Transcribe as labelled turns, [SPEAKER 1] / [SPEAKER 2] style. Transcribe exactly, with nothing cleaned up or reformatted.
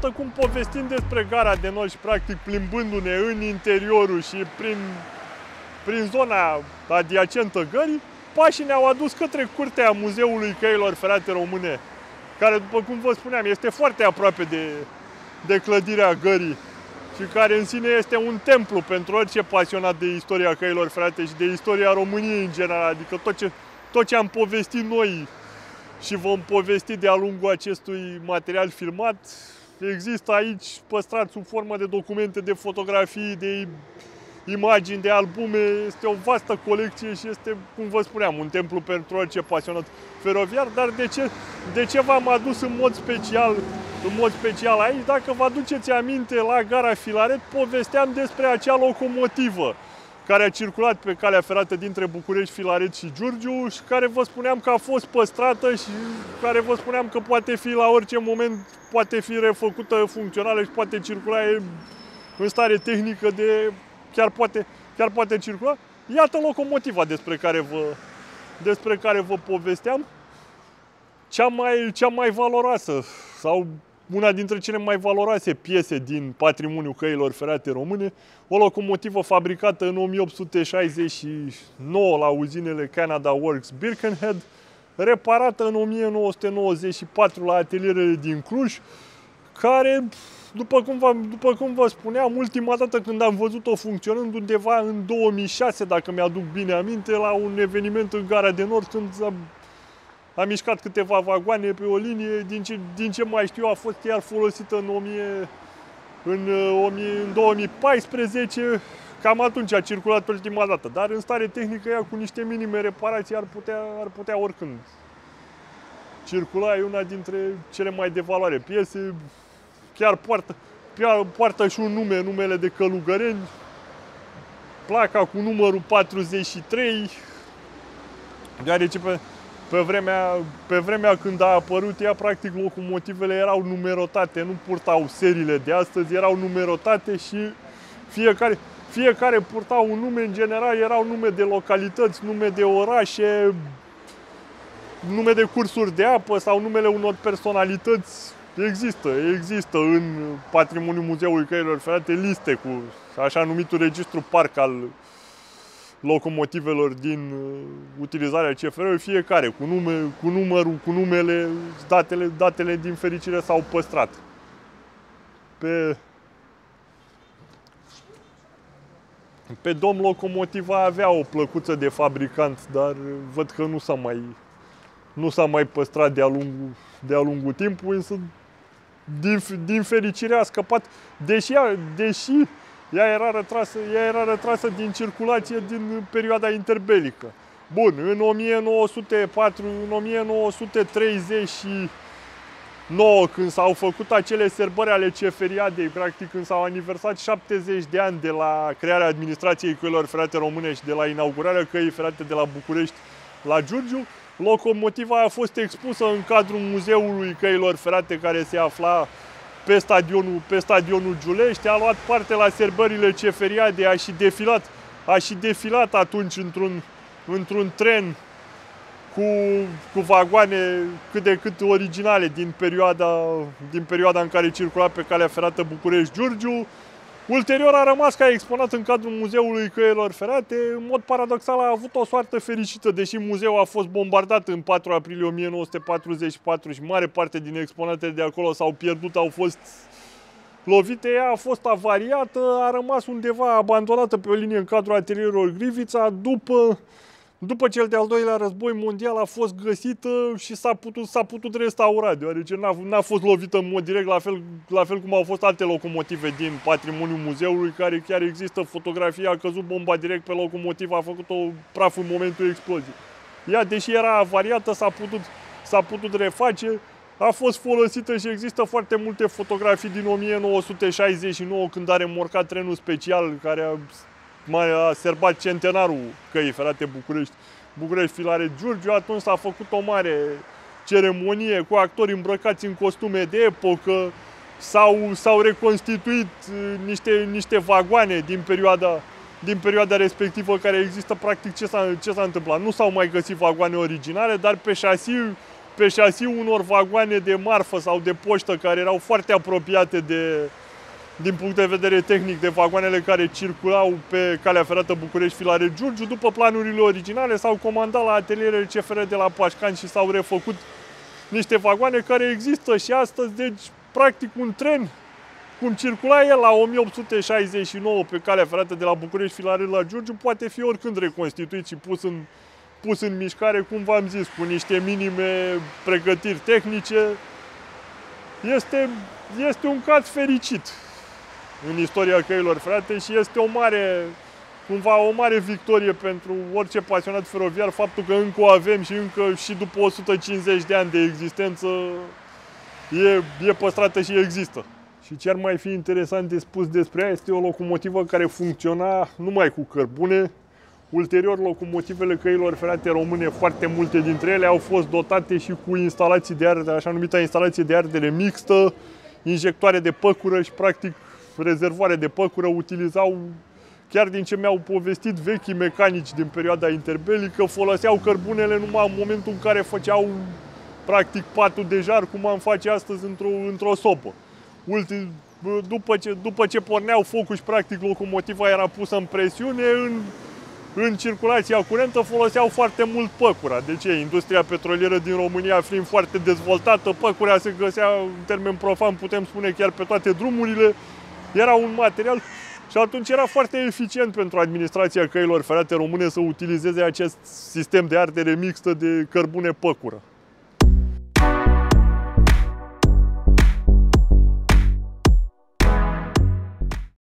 [SPEAKER 1] iată cum povestim despre Gara de Nord și practic plimbându-ne în interiorul și prin, prin zona adiacentă gării, pașii ne-au adus către curtea Muzeului Căilor Ferate Române, care, după cum vă spuneam, este foarte aproape de, de clădirea gării și care în sine este un templu pentru orice pasionat de istoria căilor ferate și de istoria României în general. Adică tot ce, tot ce am povestit noi și vom povesti de-a lungul acestui material filmat, există aici păstrat sub formă de documente, de fotografii, de imagini, de albume. Este o vastă colecție și este, cum vă spuneam, un templu pentru orice pasionat feroviar. Dar de ce, de ce v-am adus în mod special în mod special aici? Dacă vă aduceți aminte, la Gara Filaret povesteam despre acea locomotivă care a circulat pe calea ferată dintre București, Filaret și Giurgiu și care vă spuneam că a fost păstrată și care vă spuneam că poate fi la orice moment, poate fi refăcută funcțională și poate circula în stare tehnică de chiar poate, chiar poate circula. Iată locomotiva despre care vă, despre care vă povesteam. Cea mai, cea mai valoroasă sau una dintre cele mai valoroase piese din patrimoniul căilor ferate române, o locomotivă fabricată în o mie opt sute șaizeci și nouă la uzinele Canada Works Birkenhead, reparată în o mie nouă sute nouăzeci și patru la atelierele din Cluj, care, după cum, vă, după cum vă spuneam, ultima dată când am văzut-o funcționând undeva în două mii șase, dacă mi-aduc bine aminte, la un eveniment în Gara de Nord, când a mișcat câteva vagoane pe o linie. Din ce, din ce mai știu, a fost chiar folosită în, o mie, în, în două mii paisprezece. Cam atunci a circulat ultima dată. Dar în stare tehnică, ea cu niște minime reparații ar putea, ar putea oricând circula. E una dintre cele mai de valoare piese. Chiar poartă, poartă și un nume, numele de Călugăreni. Placa cu numărul patruzeci și trei. Deoarece pe Pe vremea, pe vremea când a apărut ea, practic, locomotivele erau numerotate, nu purtau seriile de astăzi, erau numerotate și fiecare, fiecare purtau un nume, în general erau nume de localități, nume de orașe, nume de cursuri de apă sau numele unor personalități. Există, există în patrimoniul Muzeului Căilor Ferate liste cu așa numitul registru parc al locomotivelor din utilizarea C F R-ului, fiecare cu, nume, cu numărul, cu numele, datele, datele din fericire s-au păstrat. Pe, pe dom locomotiva avea o plăcuță de fabricant, dar văd că nu s-a mai, nu s-a mai păstrat de-a lungul, de-a lungul timpului, însă din, din fericire a scăpat, deși, deși Ea era, retrasă, ea era retrasă din circulație din perioada interbelică. Bun, în o mie nouă sute patru, în o mie nouă sute treizeci și nouă, când s-au făcut acele sărbări ale Ceferiadei, practic când s-au aniversat șaptezeci de ani de la crearea administrației Căilor Ferate Române și de la inaugurarea căii ferate de la București la Giurgiu, locomotiva a fost expusă în cadrul Muzeului Căilor Ferate, care se afla pe stadionul, pe stadionul Giulești, a luat parte la sărbările Ceferiadei, a și defilat, a și defilat atunci într-un într-un tren cu, cu vagoane cât de cât originale din perioada, din perioada în care circula pe calea ferată București-Giurgiu. Ulterior a rămas ca exponat în cadrul Muzeului Căilor Ferate. În mod paradoxal a avut o soartă fericită, deși muzeul a fost bombardat în patru aprilie o mie nouă sute patruzeci și patru și mare parte din exponatele de acolo s-au pierdut, au fost lovite. Ea a fost avariată, a rămas undeva abandonată pe o linie în cadrul atelierelor Grivița. După, după cel de-al doilea război mondial a fost găsită și s-a putut, s-a putut restaura, deoarece n-a fost lovită în mod direct, la fel, la fel cum au fost alte locomotive din patrimoniul muzeului, care chiar există fotografia, a căzut bomba direct pe locomotivă, a făcut-o praf în momentul exploziei. Ea, deși era avariată, s-a putut, s-a putut reface, a fost folosită și există foarte multe fotografii din o mie nouă sute șaizeci și nouă, când a remorcat trenul special care a mai a sărbat centenarul căii ferate București, București-Filaret-Giurgiu. Atunci s-a făcut o mare ceremonie cu actori îmbrăcați în costume de epocă. S-au reconstituit niște, niște vagoane din perioada, din perioada respectivă care există. Practic, ce s-a ce s-a întâmplat? Nu s-au mai găsit vagoane originale, dar pe șasiu pe șasiul unor vagoane de marfă sau de poștă care erau foarte apropiate de, din punct de vedere tehnic, de vagoanele care circulau pe calea ferată București-Filaret-Giurgiu. După planurile originale s-au comandat la atelierele C F R de la Pașcani și s-au refăcut niște vagoane care există și astăzi. Deci, practic, un tren, cum circula el la o mie opt sute șaizeci și nouă pe calea ferată de la București-Filaret la Giurgiu, poate fi oricând reconstituit și pus în, pus în mișcare, cum v-am zis, cu niște minime pregătiri tehnice. Este, este un caz fericit în istoria căilor ferate și este o mare, cumva o mare victorie pentru orice pasionat feroviar faptul că încă o avem și încă și după o sută cincizeci de ani de existență e, e păstrată și există. Și ce ar mai fi interesant de spus despre ea, este o locomotivă care funcționa numai cu cărbune. Ulterior, locomotivele căilor ferate române, foarte multe dintre ele, au fost dotate și cu instalații de ardere, așa numită instalație de ardere mixtă, injectoare de păcură și, practic, rezervoare de păcură. Utilizau, chiar din ce mi-au povestit vechii mecanici din perioada interbelică, foloseau cărbunele numai în momentul în care făceau, practic, patul de jar, cum am face astăzi într-o într-o sobă. Ultim, după, ce, după ce porneau focul și, practic, locomotiva era pusă în presiune, în, în circulația curentă foloseau foarte mult păcura. De ce? Industria petrolieră din România fiind foarte dezvoltată, păcura se găsea, în termen profan, putem spune, chiar pe toate drumurile. Era un material și atunci era foarte eficient pentru administrația căilor ferate române să utilizeze acest sistem de ardere mixtă de cărbune-păcură.